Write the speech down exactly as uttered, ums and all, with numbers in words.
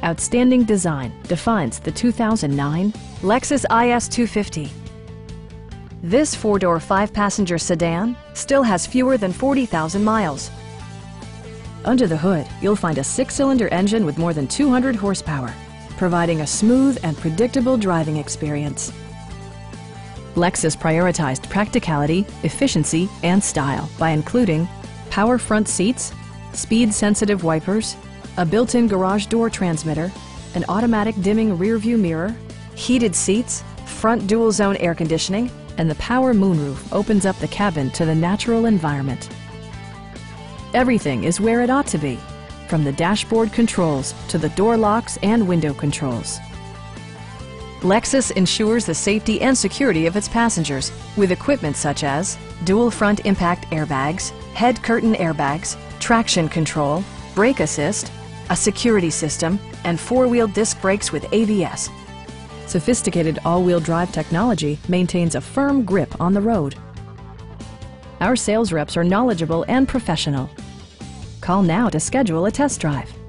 Outstanding design defines the two thousand nine Lexus I S two fifty. This four-door, five-passenger sedan still has fewer than forty thousand miles. Under the hood, you'll find a six-cylinder engine with more than two hundred horsepower, providing a smooth and predictable driving experience. Lexus prioritized practicality, efficiency, and style by including power front seats, speed-sensitive wipers, a built-in garage door transmitter, an automatic dimming rear-view mirror, heated seats, front dual-zone air conditioning, and the power moonroof opens up the cabin to the natural environment. Everything is where it ought to be, from the dashboard controls to the door locks and window controls. Lexus ensures the safety and security of its passengers with equipment such as dual front impact airbags, head curtain airbags, traction control, brake assist, a security system, and four-wheel disc brakes with A B S. Sophisticated all-wheel drive technology maintains a firm grip on the road. Our sales reps are knowledgeable and professional. Call now to schedule a test drive.